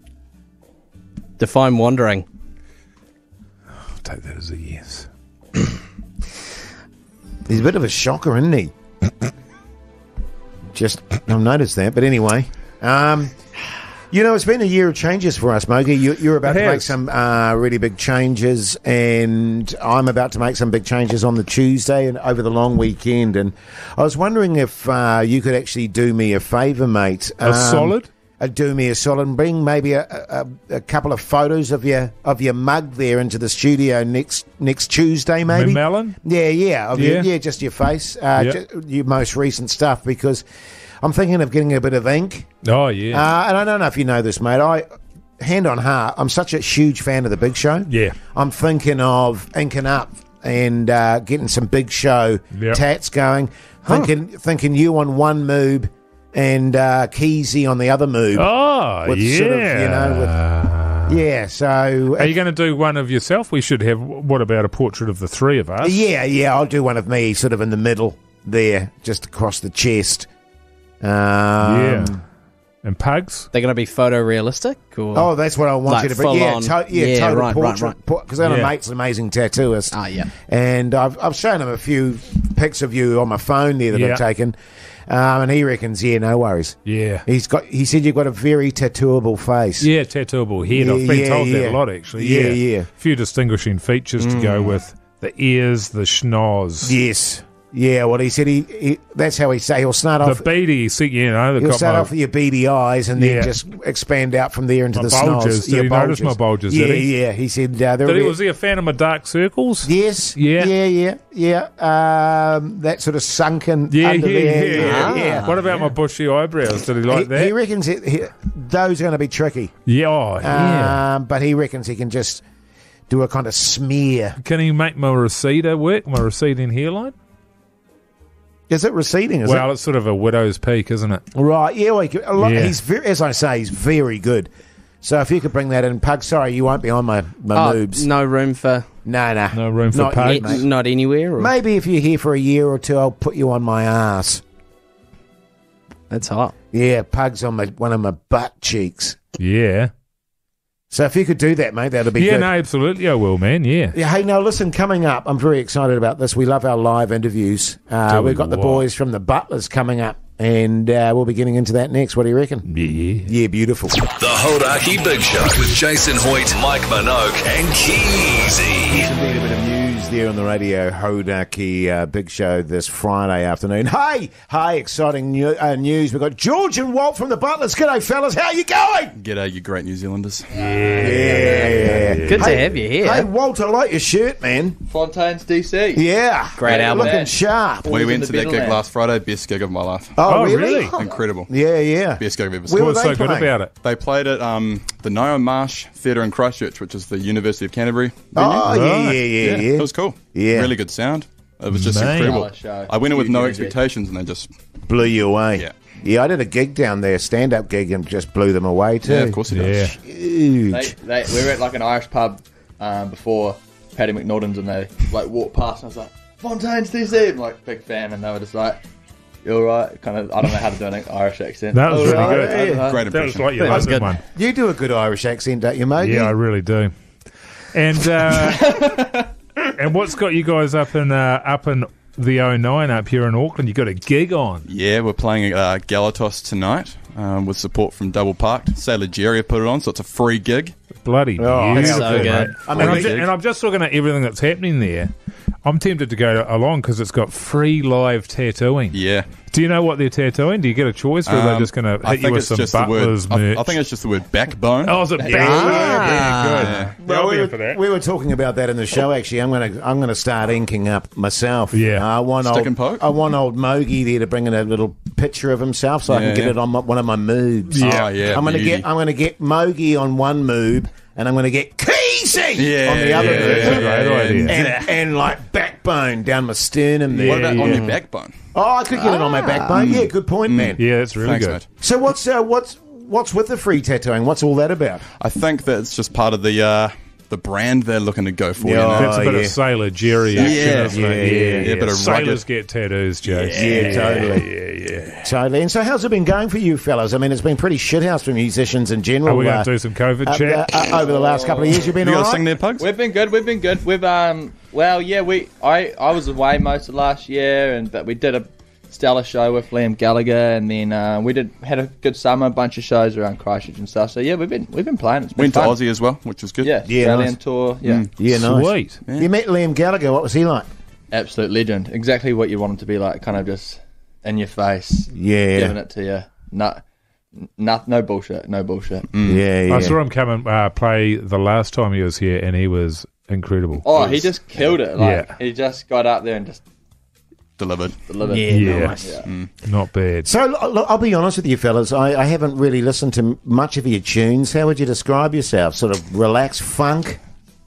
Define wandering.
I'll take that as a yes.
He's a bit of a shocker, isn't he? Just, I've noticed that. But anyway, um, you know, it's been a year of changes for us, Mogi. You, you're about
It
to make
has.
some uh, really big changes, and I'm about to make some big changes on the Tuesday and over the long weekend. And I was wondering if uh, you could actually do me a favour, mate.
A solid?
Uh, do me a solid and bring maybe a, a, a couple of photos of your of your mug there into the studio next next Tuesday, maybe.
Melon?
Yeah, yeah, of
Yeah.
Your, yeah, just your face, uh,
Yeah.
ju- your most recent stuff, because I'm thinking of getting a bit of ink.
Oh, yeah.
Uh, and I don't know if you know this, mate. I, hand on heart, I'm such a huge fan of the Big Show.
Yeah.
I'm thinking of inking up and uh, getting some Big Show
Yep.
tats going. Thinking, thinking you on one moob and uh, Keezy on the other moob.
oh,
with
yeah.
sort of, you know, with- Yeah, so
Are you going to do one of yourself? We should have, what about a portrait of the three of us?
yeah, yeah, I'll do one of me, sort of in the middle there, just across the chest. Um,
Yeah. And Pugs?
They're going to be photorealistic? Or?
Oh, that's what I want
Like
you to bring. Yeah,
full
to-
on.
yeah,
Yeah,
total
right, right,
portrait.
right.
Because I got
Yeah.
a mate's an amazing tattooist.
Ah, yeah.
And I've I've shown him a few pics of you on my phone there that
Yeah.
I've taken, um, and he reckons, yeah, no worries.
Yeah.
He's got. He said you've got a very tattooable face.
Yeah, tattooable head. I've
Yeah,
been
yeah,
told that
yeah.
a lot, actually.
Yeah,
Yeah,
yeah.
A few distinguishing features to go with the ears, the schnoz.
Yes. Yeah, well, he said he, he that's how he say he'll start
The
off.
beady, see, you know, the
He'll
got
start
my,
off with your beady eyes and then
Yeah.
just expand out from there into
My
the
bulges.
snoz.
Did
Yeah,
he notice my bulges,
Yeah,
did he?
yeah. He said uh, there
Did
were-
he, was he a fan of my dark circles?
Yes.
Yeah.
Yeah, yeah, yeah. Um, that sort of sunken
Yeah,
under
yeah,
there.
yeah,
Yeah,
Ah.
yeah.
What about my bushy eyebrows? Did he like
he,
that?
he reckons it, he, those are going to be tricky.
yeah, oh, yeah.
Um, but he reckons he can just do a kind of smear.
Can he make my receder work? My receding hairline?
Is it receding? Is
Well, it's sort of a widow's peak, isn't it?
it? Right. Yeah. Well, he could, a lot,
Yeah.
He's very, as I say, he's very good. So if you could bring that in, Pug. Sorry, you won't be on my my
Oh,
moves.
no room for
No, no,
No room for
Not
Pug.
yet, mate.
not anywhere. Or?
Maybe if you're here for a year or two, I'll put you on my ass.
That's hot.
Yeah, Pug's on my one of my butt cheeks.
Yeah.
So if you could do that, mate, that'd be
Yeah,
good.
no, absolutely I will, man. Yeah.
Yeah, hey, now listen, coming up, I'm very excited about this. We love our live interviews. Uh,
Do we
we've got the
what?
boys from the Butlers coming up, and uh, we'll be getting into that next. What do you reckon?
Yeah.
Yeah, beautiful.
The Hodaki Big Show with Jason Hoyt, Mike Minogue, and Keezy.
Indeed, a bit of news there on the radio. Hodaki uh, Big Show this Friday afternoon. Hey, hey, exciting new, uh, news. We've got George and Walt from the Butlers. G'day, fellas. How you going?
G'day, you great New Zealanders.
Yeah.
Good to have you here.
Hey, Walt, I like your shirt, man.
Fontaines.D C.
Yeah.
Great album.
Looking sharp.
We
Always in
went
the
to that
middle
gig
there.
last Friday, best gig of my life.
Oh,
Oh,
really?
really?
Incredible.
Yeah, yeah.
Best gig I've ever
Where
seen.
were
What's
they
so good
playing?
about it?
They played at um, the Noah Marsh Theatre in Christchurch, which is the University of Canterbury venue.
Oh, yeah,
Right.
yeah, yeah, yeah.
It was cool.
Yeah.
Really good sound. It was just
Man.
incredible.
Stellar show.
I went in with
Huge
no
energy.
expectations and they just,
Blew you away.
Yeah.
Yeah, I did a gig down there, stand-up gig, and just blew them away too.
yeah, of course it
Yeah.
does.
Huge.
They, they, we were at like an Irish pub um, before Paddy McNaughton's, and they like walked past, and I was like, Fontaines.D C. I'm like, big fan, and they were just like, you alright? Kind of, I don't know how to do an Irish accent.
That was
"Oh,
really
right."
good.
I don't know.
Great
That was
impression.
like your
That was
husband
good.
one.
You do a good Irish accent, don't you, mate?
Yeah, I really do. And uh, and what's got you guys up in uh, up in the oh nine up here in Auckland? You got a gig on.
Yeah, we're playing at uh, Galatos tonight um, with support from Double Parked. Sailor Jerry put it on, so it's a free gig.
Bloody
Oh,
beautiful,
so good.
mate.
I mean,
and, I'm
we-
just, and I'm just looking at everything that's happening there. I'm tempted to go along because it's got free live tattooing.
Yeah.
Do you know what they're tattooing? Do you get a choice, or are they
Um,
just going to
I
hit you
think
with
it's
some
just the word.
Butlers
I,
merch?
I think it's just the word backbone.
Oh, is it back?
Ah.
Very good.
Yeah.
Yeah, I'll
we,
be
were,
in for that.
we were talking about that in the show. Actually, I'm gonna I'm gonna start inking up myself.
Yeah.
I want
Stick
old
and poke?
I want old Mogi there to bring in a little picture of himself so I
Yeah,
can get
yeah.
it on my, one of my moves.
Yeah. Oh, yeah,
I'm gonna
beauty.
get I'm gonna get Mogi on one move, and I'm gonna get Keezy
Yeah,
on the other
yeah,
move.
That's a great idea.
And, and like backbone down my sternum there.
What about on
yeah.
your backbone?
Oh, I could get it on my backbone. Yeah, good point, man.
Yeah, it's really
Thanks,
good.
mate.
So what's uh, what's what's with the free tattooing? What's all that about?
I think that it's just part of the uh, the brand they're looking to go for.
Yeah.
You know?
That's a bit
yeah.
of Sailor Jerry action,
Yeah,
isn't
yeah,
it?
yeah,
yeah, bit of
Sailors
rugged.
get tattoos, Jase.
Yeah, totally.
Yeah, yeah.
Totally. And so how's it been going for you fellas? I mean, it's been pretty shithouse for musicians in general.
Are we going
uh,
to do some COVID
uh,
chat?
uh, uh, over the last couple of years. You've been
You
all
got to
right?
sing there, Pugs?
We've been good. We've been good. We've um. Well, yeah. We I I was away most of last year, and but we did a stellar show with Liam Gallagher, and then uh, we did had a good summer, a bunch of shows around Christchurch and stuff. So yeah, we've been we've been playing. It's been
Went to
fun.
Aussie as well, which was good.
Yeah,
Yeah,
Australian
nice.
tour. Yeah,
Yeah, nice.
Sweet.
You met Liam Gallagher. What was he like?
absolute legend. Exactly what you want him to be like. Kind of just in your face,
Yeah.
giving it to you. No, no, no bullshit. No bullshit.
Yeah, yeah.
I saw him come and uh, play the last time he was here, and he was incredible.
Oh, he just killed it. Like
Yeah.
he just got up there and just
Delivered.
delivered.
Yeah,
Yeah.
nice.
Yeah.
Not bad.
So look, look, I'll be honest with you fellas. I, I haven't really listened to much of your tunes. How would you describe yourself? Sort of relaxed funk?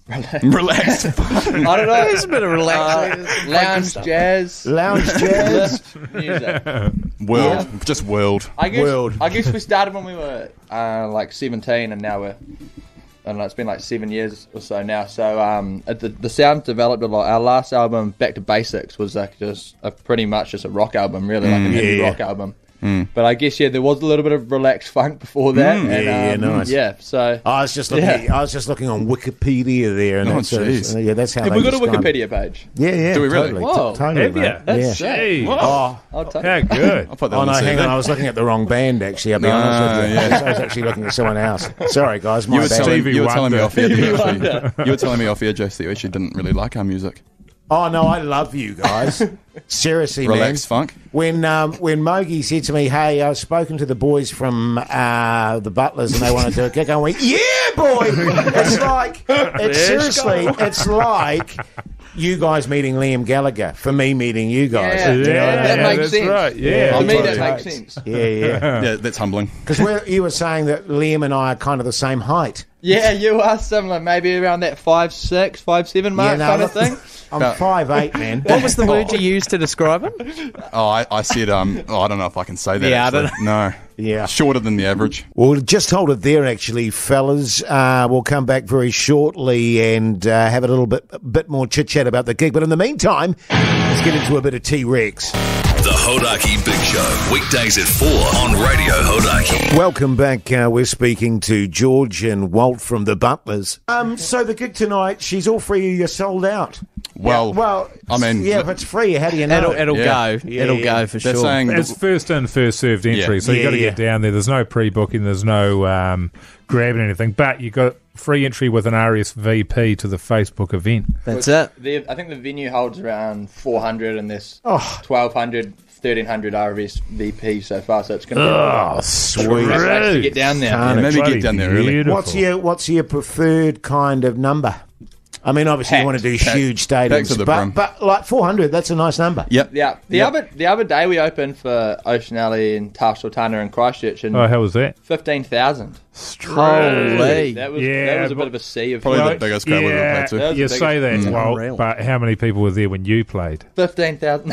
Relax.
I don't know.
There's a bit of relaxing.
Uh, lounge jazz
Lounge jazz?
music.
world. Just world.
I guess.
World.
I guess we started when we were uh, like seventeen, and now we're. I don't know. It's been like seven years or so now. So um, it- the the sound developed a lot. Our last album, Back to Basics, was like just a pretty much just a rock album, really, like an indie
yeah.
rock album. But I guess yeah, there was a little bit of relaxed funk before that. and,
yeah,
um,
yeah, nice.
Yeah, so
I was just looking.
Yeah.
I was just looking on Wikipedia there, and
Oh,
that's sort of-
jeez.
yeah, that's how
have
they
we got a
describe it.
Wikipedia page?
Yeah, yeah.
Do we really?
Totally,
Whoa.
t- totally,
Have
mate.
ya?
That's
yeah.
Gee.
Oh,
I'll take
How
it.
good.
I'll put that
oh
on
no,
the
hang
C V.
on. I was looking at the wrong band. Actually, I'll be
No,
honest with you.
yeah.
I was actually looking at someone else. Sorry, guys. My
You were,
bad.
telling,
Stevie
you were telling me
Wonder.
off air, that you,
Wonder.
actually, you were telling me off air, Jase, that you actually didn't really like our music.
Oh no, I love you guys. Seriously,
Relax,
man.
Funk.
When um, when Mogi said to me, "Hey, I've spoken to the boys from uh, the Butlers, and they want to do a gig," I went, "Yeah, boy!" It's like it's seriously, it's like you guys meeting Liam Gallagher for me meeting you guys.
Yeah,
You know
yeah,
what I
that
mean?
makes
that's
sense.
right. Yeah,
Yeah,
To me,
totally.
that makes sense.
Yeah, yeah.
Yeah, that's humbling.
Because you were saying that Liam and I are kind of the same height.
Yeah, you are similar. Maybe around that five six, five seven mark
no,
kind of
look,
thing.
I'm five eight, man.
What was the word you used to describe him?
Oh, I, I said, um, oh, I don't know if I can say that.
Yeah, I
actually.
don't
No.
Yeah.
Shorter than the average.
Well, just hold it there, actually, fellas. Uh, we'll come back very shortly and uh, have a little bit bit more chit chat about the gig. But in the meantime, let's get into a bit of T-Rex.
The Hodaki Big Show, weekdays at four on Radio Hodaki.
Welcome back. Uh, we're speaking to George and Walt from the Butlers. Um, so the gig tonight, she's all free. You're sold out.
Well,
Yeah, well,
I mean,
yeah, if it's free, how do you know?
It'll, it'll
Yeah.
go.
Yeah,
it'll
yeah.
go for
they're
sure.
saying
It's first in, first served entry,
Yeah.
so you
Yeah,
got to
yeah.
get down there. There's no pre-booking, there's no um, grabbing anything, but you got free entry with an R S V P to the Facebook event.
That's it.
The, I think the venue holds around four hundred, and there's
Oh.
twelve hundred, thirteen hundred R S V P so far. So it's going to be
Oh,
a
sweet.
race to get down there.
Can't
Yeah, maybe
Bloody
get down there early.
beautiful.
What's your What's your preferred kind of number? I mean, obviously you
Packed.
want to do
Packed.
huge
Packed
stadiums,
to the
but,
brim.
but like four hundred, that's a nice number.
Yep.
Yeah, the
Yep.
other the other day we opened for Ocean Alley and Tal Sultana and Christchurch, and
Oh, how was that?
fifteen thousand.
Holy.
That was
Yeah,
that was a
but-
bit of a sea of
Probably
people.
the biggest crowd we've ever
yeah,
played to.
That was
you
the
say that,
biggest-
Walt,
Unreal.
but how many people were there when you played?
Fifteen thousand.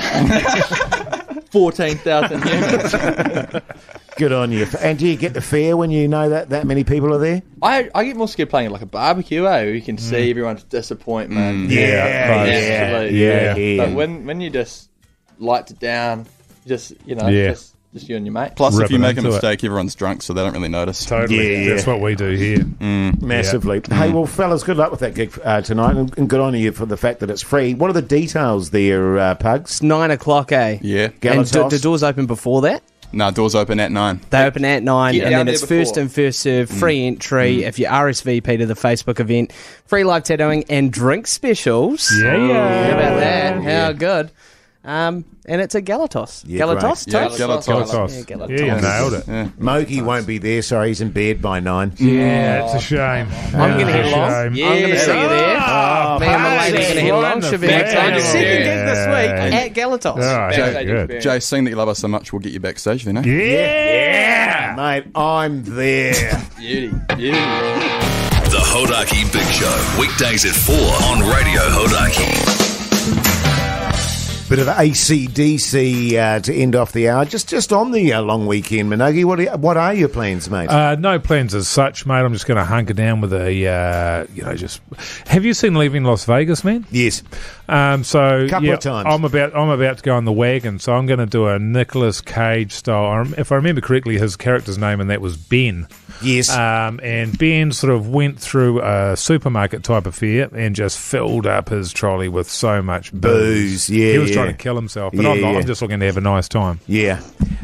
Fourteen thousand units.
Good on you. And do you get the fare when you know that that many people are there?
I I get more scared playing at like a barbecue, eh? Where you can see everyone's disappointment.
Yeah,
right.
Absolute.
yeah, yeah.
But when when you just light it down, just you know,
Yeah.
just just you and your mate.
Plus, if
Ripping
you make a
into it.
mistake, everyone's drunk, so they don't really notice.
Totally.
Yeah,
That's
yeah.
what we do here.
Massively. Hey, well, fellas, good luck with that gig uh, tonight, and, and good on you for the fact that it's free. What are the details there, uh, Pugs?
It's nine o'clock, eh?
Yeah.
And do,
Galatos?
do doors open before that?
No, doors open at nine.
They open at nine,
Get
and
down
then
there
it's
before.
first in, first served, free entry. If you R S V P to the Facebook event, free live tattooing and drink specials.
Yeah,
How
yeah.
about that?
Yeah.
How good. Um, and it's a Galatos.
Yeah,
Galatos,
great.
Yeah,
Toast?
Galatos.
Galatos.
Yeah, Galatos.
Yeah, you nailed it.
Yeah.
Mogi won't be there. Sorry, he's in bed by nine.
Yeah, it's a shame.
I'm going to
It's
head
a
along.
shame.
I'm going to see you there.
Oh,
Me and my lady are going to head along.
fun
Should be exciting.
affair.
Second gig this week
Yeah.
at Galatos.
Oh,
Backstage
yeah, good.
experience.
Jay, seeing that you love us so much, we'll get you backstage then, eh?
Yeah.
Mate, I'm there.
Beauty, beauty.
The Hodaki Big Show, weekdays at four on Radio Hodaki.
Bit of A C D C uh, to end off the hour. Just just on the uh, long weekend, Minogi. What are, what are your plans, mate?
Uh, no plans as such, mate. I'm just going to hunker down with a, uh, you know, just. Have you seen Leaving Las Vegas, man?
yes.
Um, so
Couple
yeah,
of times.
I'm about I'm about to go on the wagon, so I'm going to do a Nicolas Cage style. I rem- If I remember correctly, his character's name and that was Ben.
Yes.
Um, and Ben sort of went through a supermarket type affair and just filled up his trolley with so much booze.
Booze, yeah,
he was
yeah.
trying to kill himself, but
Yeah,
I'm not.
yeah.
I'm just looking to have a nice time.
Yeah.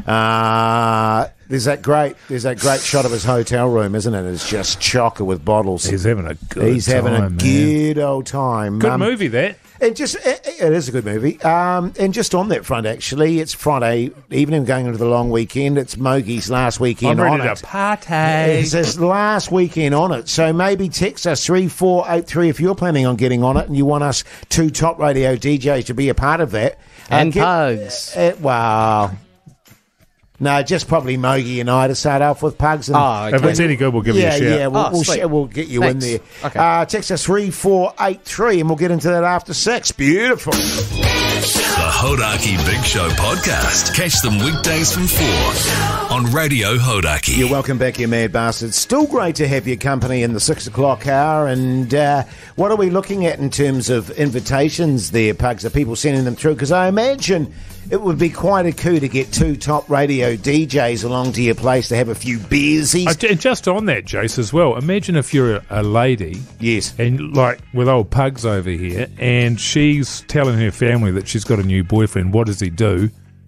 Uh, there's that great there's that great shot of his hotel room, isn't it? It's just chocker with bottles.
He's having a good
He's
time,
having a
man.
good old time.
Good
Um,
movie, that.
And just it, it is a good movie. Um, and just on that front, actually, it's Friday evening going into the long weekend. It's Mogi's last weekend
I'm
on
ready
it.
to party.
It's his last weekend on it. So maybe text us three four eight three if you're planning on getting on it and you want us two top radio D Js to be a part of that. Uh,
And
get-
Pugs.
Uh, wow. No, just probably Mogi and I to start off with, Pugs. And,
Oh,
If it's any good, we'll give
yeah,
you a shout.
yeah, we'll,
Oh,
we'll,
sweet.
sh- we'll get you
Thanks.
in there.
Okay.
Uh, text us three four eight three and we'll get into that after six. Beautiful.
The Hodaki Big Show podcast. Catch them weekdays from four on Radio Hodaki.
You're welcome back, you mad bastards. Still great to have your company in the six o'clock hour. And uh, what are we looking at in terms of invitations there, Pugs? Are people sending them through? Because I imagine it would be quite a coup to get two top radio D Js along to your place to have a few beersies.
Uh, j- just on that, Jase, as well. Imagine if you're a, a lady,
yes.
and like with old Pugs over here, and she's telling her family that she's got a new boyfriend. What does he do?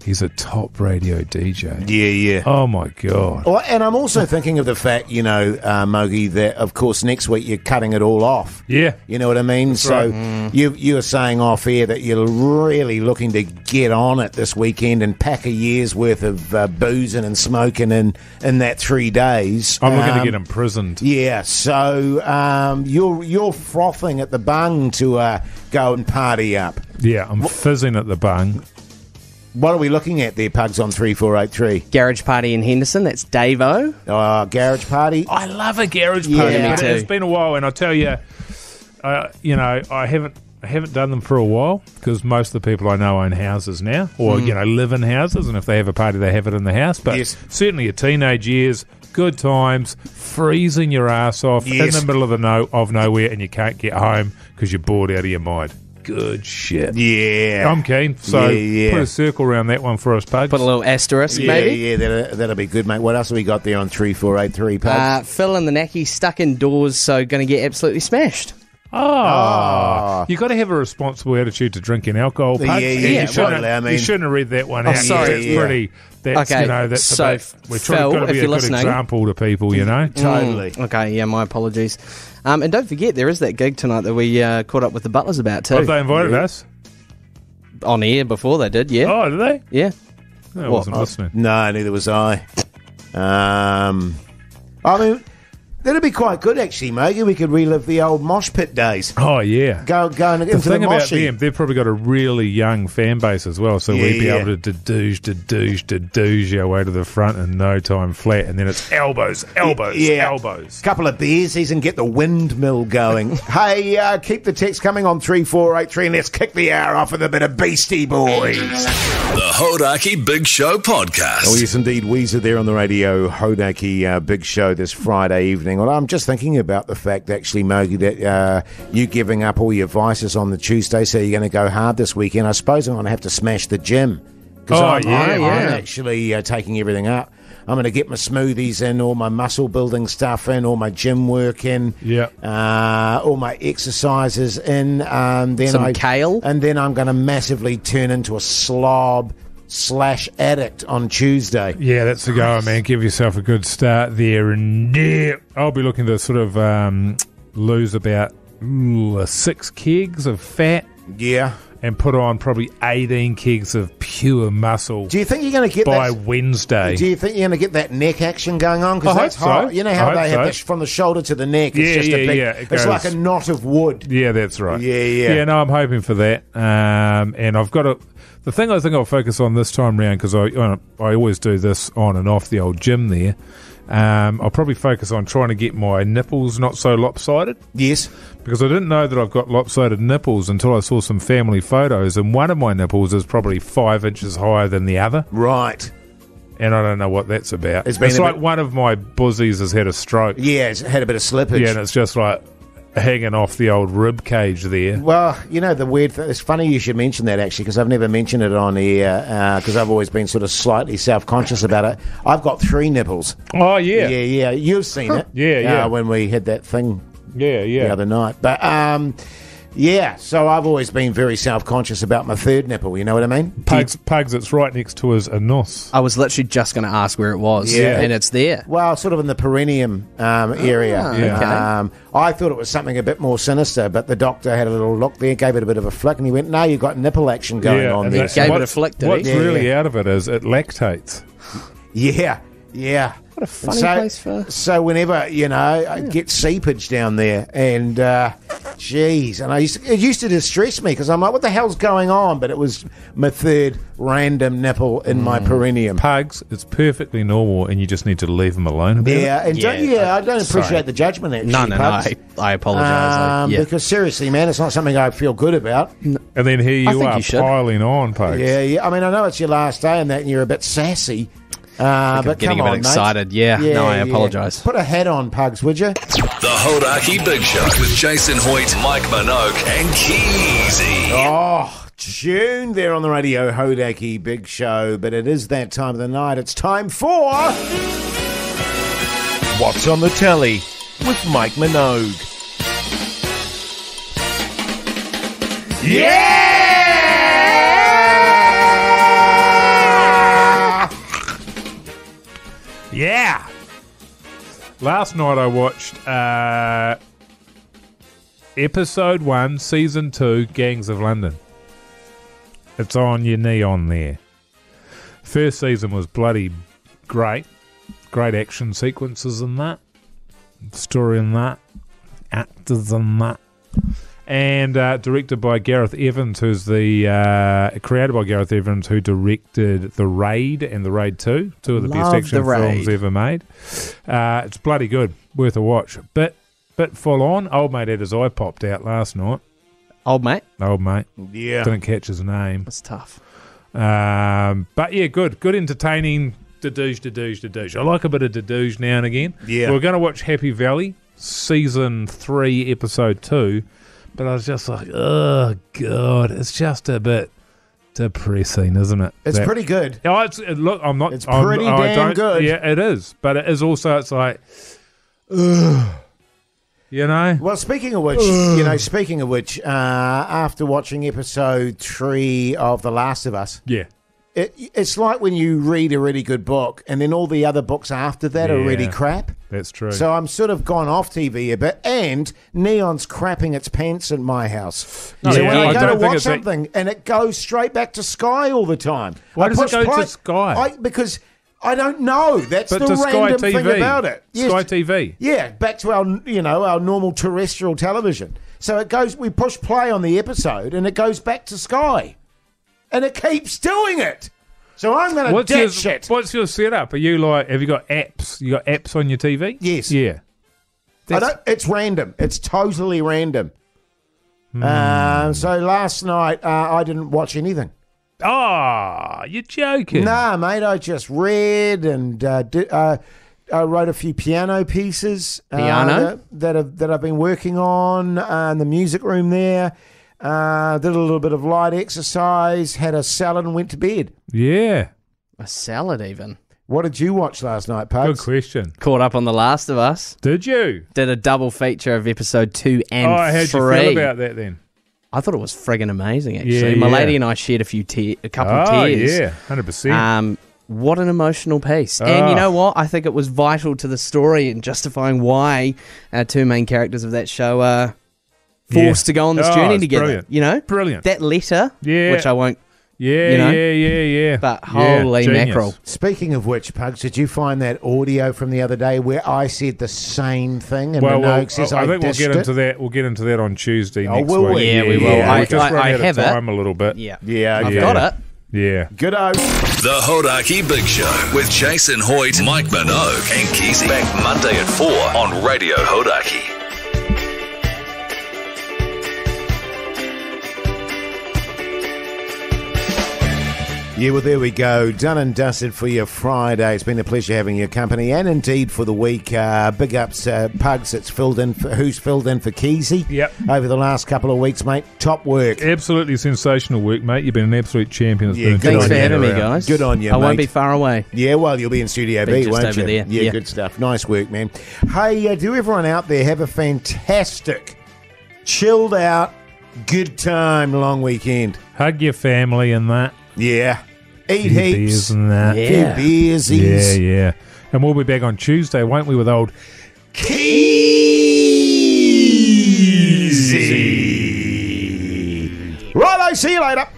He's a top radio D J.
Yeah, yeah.
Oh, my God.
Well, and I'm also thinking of the fact, you know, uh, Mogi, that, of course, next week you're cutting it all off.
Yeah.
You know what I mean?
That's
so
right. Mm.
you you were saying off air that you're really looking to get on it this weekend and pack a year's worth of uh, boozing and smoking in, in that three days.
I'm looking
Um,
to get imprisoned.
Yeah, so um, you're, you're frothing at the bung to uh, go and party up.
Yeah, I'm fizzing at the bung.
What are we looking at there, Pugs, on three four eight three?
Garage Party in Henderson. That's Davo.
Oh, Garage Party.
I love a garage
Yeah,
party.
me
but
too.
It's been a while, and I tell you, uh, you know, I haven't I haven't done them for a while because most of the people I know own houses now, or you know, live in houses, and if they have a party, they have it in the house. But
Yes.
certainly, your teenage years, good times, freezing your ass off
Yes.
in the middle of the no of nowhere, and you can't get home because you're bored out of your mind. Good shit.
Yeah.
I'm keen. So
Yeah, yeah.
put a circle around that one for us, Pugs.
Put a little asterisk,
Yeah,
maybe.
yeah, that'll, that'll be good, mate. What else have we got there on three four eight three, Pugs?
Uh, Phil and the Nacky stuck indoors, so going to get absolutely smashed.
Oh,
Oh.
you got to have a responsible attitude to drinking alcohol. Pugs.
Yeah, yeah,
And
you
you, shouldn't,
totally, I mean-
you shouldn't have read that one
Oh,
out.
sorry.
That's
Yeah.
pretty. That's
Okay,
you know that's
so,
about, we're trying
Phil,
got to
if
be a
you're
good
listening-
example to people. You know,
Totally.
Okay, yeah, my apologies. Um, and don't forget, there is that gig tonight that we uh, caught up with the Butlers about, too.
have they invited us?
On air before they did, yeah.
Oh, did they?
Yeah.
No, I
What?
wasn't listening.
No, neither was I. Um, I mean, that'd be quite good, actually, Mogi. We could relive the old mosh pit days.
Oh yeah.
Go, going
The
into the
thing about
moshie.
them, they've probably got a really young fan base as well, so
Yeah,
we'd be
yeah.
able to dedooge, dedooge, dedooge our way to the front in no time flat, and then it's elbows, elbows,
Yeah.
elbows.
Couple of beersies and get the windmill going. Hey, uh, keep the text coming on three four eight three and let's kick the hour off with a bit of Beastie Boys.
The Hodaki Big Show podcast.
Oh, yes, indeed. Weezer there on the radio, Hodaki uh, Big Show this Friday evening. Well, I'm just thinking about the fact, actually, Mogi, that uh, you giving up all your vices on the Tuesday, so you're going to go hard this weekend. I suppose I'm going to have to smash the gym. Because
Oh,
I'm,
yeah,
I'm,
yeah.
I'm actually uh, taking everything up. I'm going to get my smoothies in, all my muscle building stuff in, all my gym work in,
Yeah.
uh, all my exercises in. Um, then
Some
I,
kale.
And then I'm going to massively turn into a slob slash addict on Tuesday.
Yeah, that's the go, man. Give yourself a good start there, and yeah, I'll be looking to sort of um, lose about ooh, six kegs of fat
Yeah.
and put on probably eighteen kegs of pure muscle
Do you think you're going to get
by
that?
Wednesday.
Do you think you're going to get that neck action going on? Because
I
that's
hope so.
hard. You know how
I
they
hope
have
so.
this from the shoulder to the neck. It's
Yeah,
just a
yeah,
big.
yeah, it
It's
goes-
like a knot of wood.
Yeah, that's right.
Yeah, yeah.
Yeah, no, I'm hoping for that. Um, and I've got to. The thing I think I'll focus on this time round, because I I always do this on and off the old gym there. Um, I'll probably focus on trying to get my nipples not so lopsided,
Yes.
because I didn't know that I've got lopsided nipples until I saw some family photos, and one of my nipples is probably five inches higher than the other,
Right.
and I don't know what that's about.
It's
It's,
been a
like
bit-
one of my buzzies has had a stroke.
Yeah, it's had a bit of slippage.
Yeah, and it's just like hanging off the old rib cage there.
Well, you know, the weird thing, it's funny you should mention that, actually, because I've never mentioned it on air, because I've always been sort of slightly self-conscious about it. I've got three nipples.
Oh yeah,
Yeah, yeah. You've seen it.
Yeah, yeah.
Uh, when we had that thing
yeah, yeah.
the other night. But, um, yeah, so I've always been very self-conscious about my third nipple, you know what I mean?
Pugs, Pugs, it's right next to his anus.
I was literally just going to ask where it was,
Yeah.
and it's there.
Well, sort of in the perineum um, area.
Ah,
Yeah.
okay.
Um, I thought it was something a bit more sinister, but the doctor had a little look there, gave it a bit of a flick, and he went, no, you've got nipple action going on
and
there.
that-
Gave it
what's-
a flick, did
What's
he? Yeah,
really
yeah.
out of it is it lactates.
Yeah, yeah.
What a funny
so,
place for...
So whenever, you know, I get seepage down there, and, uh, geez, and I used to, it used to distress me, because I'm like, what the hell's going on? But it was my third random nipple in my perineum.
Pugs, it's perfectly normal, and you just need to leave them alone about
Yeah, and don't,
Yeah,
yeah, I don't
sorry.
appreciate the judgment, actually.
No, no, no,
Pugs.
I, I apologise.
Um,
yeah.
Because seriously, man, it's not something I feel good about.
it. And then here
I
you
think
are
you should.
piling on, Pugs.
Yeah, yeah. I mean, I know it's your last day and that, and you're a bit sassy. Uh, but
getting
come
a bit
on, mate.
excited. Yeah, no, I apologise.
Put a hat on, Pugs, would you?
The Hodaki Big Show with Jason Hoyt, Mike Minogue, and Keezy.
Oh, tune there on the radio, Hodaki Big Show. But it is that time of the night. It's time for What's on the Telly with Mike Minogue. Yeah!
Last night I watched uh, episode one, season two, Gangs of London. It's on your neon there. First season was bloody great. Great action sequences in that. Story in that. Actors in that. And uh, directed by Gareth Evans, who's the uh, created by Gareth Evans, who directed The Raid and The Raid Two, two of the
Love
best action
The Raid.
films ever made. Uh, it's bloody good, worth a watch. Bit, bit full on. Old mate had his eye popped out last night.
Old mate?
Old mate.
Yeah.
Didn't catch his name.
That's tough.
Um, but yeah, good, good, entertaining. Dadoosh, dadoosh, dadoosh. I like a bit of dadoosh now and again.
Yeah.
We're going to watch Happy Valley, season three, episode two. But I was just like, oh, God, it's just a bit depressing, isn't it?
It's
That-
pretty good.
Oh, it's, it- look, I'm not...
It's
I'm-
pretty
I
damn
don't-
good.
Yeah, it is. But it is also, it's like, ugh, you know?
Well, speaking of which, you know, speaking of which, uh, after watching episode three of The Last of Us,
Yeah.
it, it's like when you read a really good book and then all the other books after that are really
Yeah.
crap.
That's true.
So I'm sort of gone off T V a bit, and Neon's crapping its pants in my house.
No,
so
yeah,
when I,
I
go
don't
to
think
watch
it's a-
something, and it goes straight back to Sky all the time.
Why
I
does it
push
go to
play-
Sky?
I, because I don't know. That's
but
the
to Sky
random
T V.
thing about it.
Sky T V.
Yeah, back to our you know our normal terrestrial television. So it goes. We push play on the episode, and it goes back to Sky, and it keeps doing it. So I'm going to
What's your,
ditch it.
what's your setup? Are you like, have you got apps? You got apps on your T V?
Yes.
Yeah.
I don't, it's random. It's totally random. Um, so last night uh, I didn't watch anything.
Oh, you're joking.
Nah, mate. I just read and uh, di- uh, I wrote a few piano pieces. uh,
Piano?
that, that, have, that I've been working on uh, in the music room there. Uh, did a little bit of light exercise, had a salad and went to bed.
Yeah.
A salad, even.
What did you watch last night,
Good
Pugs?
question.
Caught up on The Last of Us.
Did you?
Did a double feature of episode two and
oh, how'd
three.
you feel about that then?
I thought it was friggin' amazing, actually.
Yeah,
My
yeah.
lady and I shared a few te- a couple of
Oh,
tears.
yeah. one hundred percent.
Um, what an emotional piece. And
Oh.
you know what? I think it was vital to the story and justifying why our two main characters of that show are forced
Yeah.
to go on this
Oh,
journey
it's
together.
brilliant.
You know?
Brilliant.
That letter,
Yeah.
which I won't,
yeah,
you know?
yeah, yeah, yeah.
but
Yeah,
holy
genius.
mackerel.
Speaking of which, Pugs, did you find that audio from the other day where I said the same thing and
Well, well,
Minogue says
I,
I,
I think we'll
dished
get
it?
into that. We'll get into that on Tuesday
Oh,
next
will
week.
we?
Yeah, we will.
Yeah,
I,
we just
I,
run
I
out
have
of
it.
time a little bit.
Yeah.
Yeah,
I've
yeah.
got it.
Yeah.
Good o.
The Hodaki Big Show with Jason Hoyt, Mike Minogue, and Keezy. Back Monday at four on Radio Hodaki.
Yeah, well, there we go. Done and dusted for your Friday. It's been a pleasure having your company, and indeed for the week. Uh, big ups, uh, Pugs. It's filled in. For, who's filled in for Keezy?
Yep.
Over the last couple of weeks, mate. Top work.
Absolutely sensational work, mate. You've been an absolute champion. It's
Yeah,
been a
good
Thanks
on
for
you.
having me,
around.
guys.
Good on you,
I won't
mate.
be far away.
Yeah, well, you'll be in Studio
Be
B,
just
won't
over
you?
there,
Yeah,
yeah.
good stuff. Nice work, man. Hey, uh, do everyone out there have a fantastic, chilled out, good time long weekend?
Hug your family and that.
Yeah. Eat
Few
heaps.
beers and that.
Yeah.
Few beersies.
Yeah, yeah. And we'll be back on Tuesday, won't we, with old
Keezy. Righto, see you later.